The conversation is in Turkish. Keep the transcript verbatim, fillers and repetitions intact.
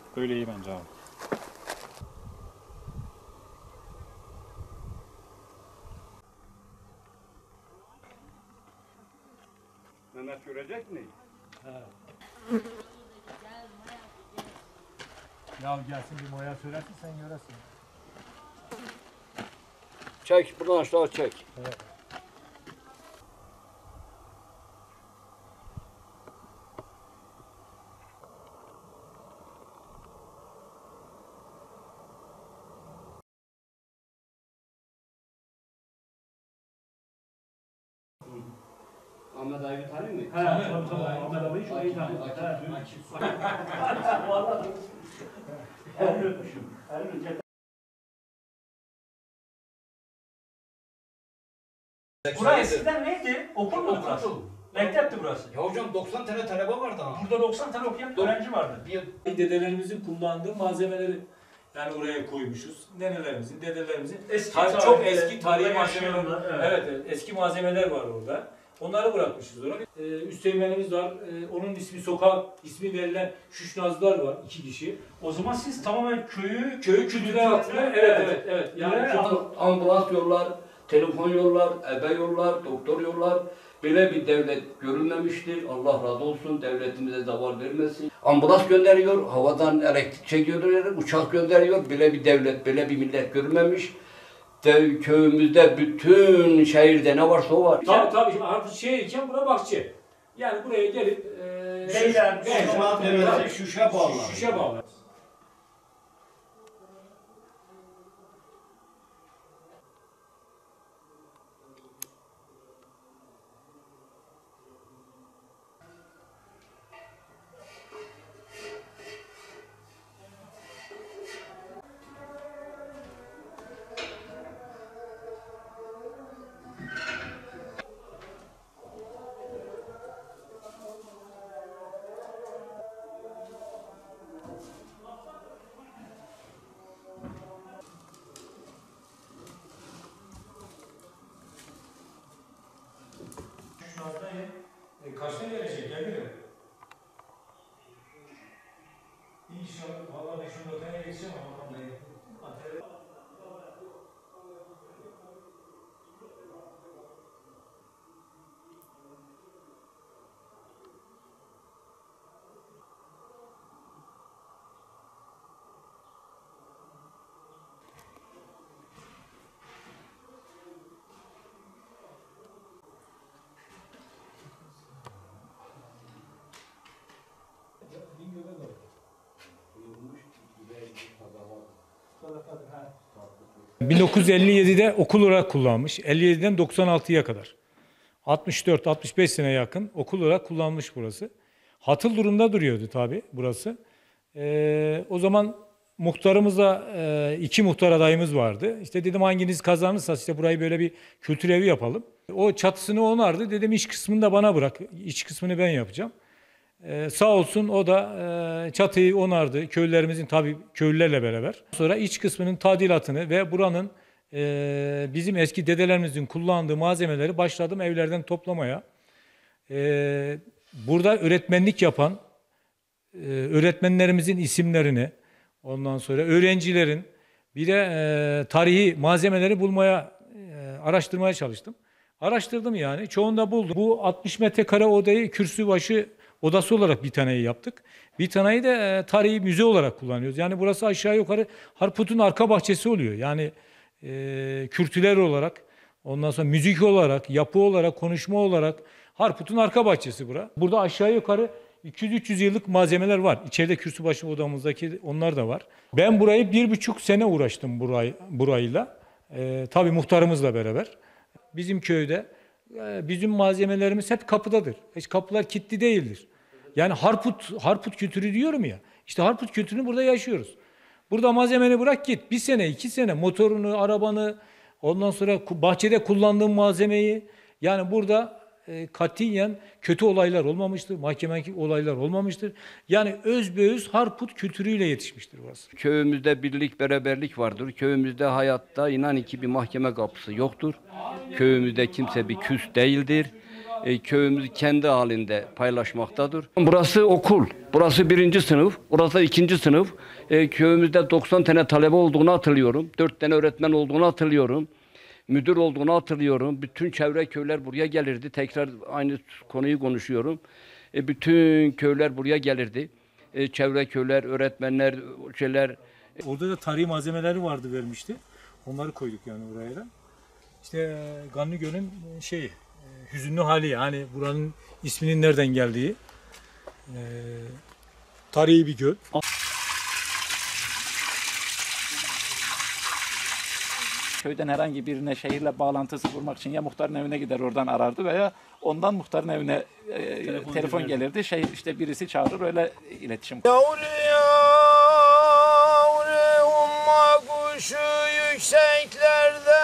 Böyle iyi bence abi. Mehmet görecek mi? He. Ya gelsin bir moya söylersin sen göresin. Çek, buradan aşağı çek. Evet. Ahmet Aygül tanıyor musun? He, tabii tabii. Ahmet abi şu iyi tanıyor. Vallahi. Elini öpmüşüm. Elini öpmüşüm. Burası eskiden neydi? Okul mu burası? Mektepti burası. Ya hocam doksan tane talebe vardı ha. Burada doksan tane okuyan öğrenci vardı. Bir Dedelerimizin kullandığı malzemeleri yani oraya koymuşuz. Nenelerimizin, dedelerimizin Eski Ta- tarihte, çok eski tarihi burada malzemeler. yaşayanlar, Evet. evet. evet, eski malzemeler var orada. Onları bırakmışız oraya. Ee, Üsteğmenimiz var. Ee, onun ismi sokak ismi verilen Şuşnazlar var iki kişi. O zaman siz tamamen köyü Köyü kültüre attılar. Evet evet evet. Yani Evet. kültür- ambulans yollar, telefon yollar, ebe yollar, doktor yollar. Böyle bir devlet görülmemiştir. Allah razı olsun, devletimize zaval vermesin. Ambulans gönderiyor, havadan elektrik çekiyor, uçak gönderiyor. Böyle bir devlet, böyle bir millet görülmemiş. De, köyümüzde bütün şehirde ne varsa o var. Tabii tabii. Şimdi artık şehirken bura bahçe. Yani buraya gelip e, Beyler, Beyler, Şuşa, tabii, tabii. Şuşa bağlar. Şuşa bağlar. E, kaçta gelecek? Gelmiyor. İnşallah. Vallahi beş on dakikaya geçeceğim ama ben. bin dokuz yüz elli yedi'de okul olarak kullanmış. elli yedi'den doksan altı'ya kadar. altmış dört altmış beş sene yakın okul olarak kullanmış burası. Hatıl durumda duruyordu tabii burası. Ee, o zaman muhtarımızla e, iki muhtar adayımız vardı. İşte dedim hanginiz kazanırsa işte burayı böyle bir kültür evi yapalım. O çatısını onardı. Dedim iç kısmını da bana bırak. İç kısmını ben yapacağım. Ee, sağ olsun o da e, çatıyı onardı. Köylülerimizin tabii köylülerle beraber. Sonra iç kısmının tadilatını ve buranın e, bizim eski dedelerimizin kullandığı malzemeleri başladım evlerden toplamaya. E, burada öğretmenlik yapan e, öğretmenlerimizin isimlerini, ondan sonra öğrencilerin bir de e, tarihi malzemeleri bulmaya, e, araştırmaya çalıştım. Araştırdım yani. Çoğunda buldum. Bu altmış metrekare odayı kürsübaşı odası olarak bir taneyi yaptık. Bir taneyi de e, tarihi müze olarak kullanıyoruz. Yani burası aşağı yukarı Harput'un arka bahçesi oluyor. Yani e, kültürel olarak, ondan sonra müzik olarak, yapı olarak, konuşma olarak Harput'un arka bahçesi bura. Burada aşağı yukarı iki yüz üç yüz yıllık malzemeler var. İçeride kürsübaşı odamızdaki onlar da var. Ben burayı bir buçuk sene uğraştım burayı, burayla. E, tabii muhtarımızla beraber. Bizim köyde e, bizim malzemelerimiz hep kapıdadır. Hiç kapılar kilitli değildir. Yani Harput, Harput kültürü diyorum ya. İşte Harput kültürünü burada yaşıyoruz. Burada malzemeni bırak git. Bir sene, iki sene motorunu, arabanı, ondan sonra bahçede kullandığın malzemeyi. Yani burada e, katiyen kötü olaylar olmamıştır. Mahkemeki olaylar olmamıştır. Yani özbeöz Harput kültürüyle yetişmiştir burası. Köyümüzde birlik, beraberlik vardır. Köyümüzde hayatta inan ki bir mahkeme kapısı yoktur. Köyümüzde kimse bir küs değildir. e, köyümüz kendi halinde paylaşmaktadır. Burası okul, burası birinci sınıf, burası ikinci sınıf. E, köyümüzde doksan tane talebe olduğunu hatırlıyorum, dört tane öğretmen olduğunu hatırlıyorum. Müdür olduğunu hatırlıyorum. Bütün çevre köyler buraya gelirdi. Tekrar aynı konuyu konuşuyorum. E, bütün köyler buraya gelirdi. E, çevre köyler, öğretmenler, şeyler. Orada da tarihi malzemeleri vardı vermişti. Onları koyduk yani oraya da. İşte e, Ganlı Göl'ün e, şeyi, e, hüzünlü hali yani buranın isminin nereden geldiği. E, tarihi bir göl. Köyden herhangi birine şehirle bağlantısı kurmak için ya muhtarın evine gider oradan arardı veya ondan muhtarın evine e, telefon, telefon gelirdi. Şey işte birisi çağırır öyle iletişim. Yavru yavru umma kuşu yükseklerde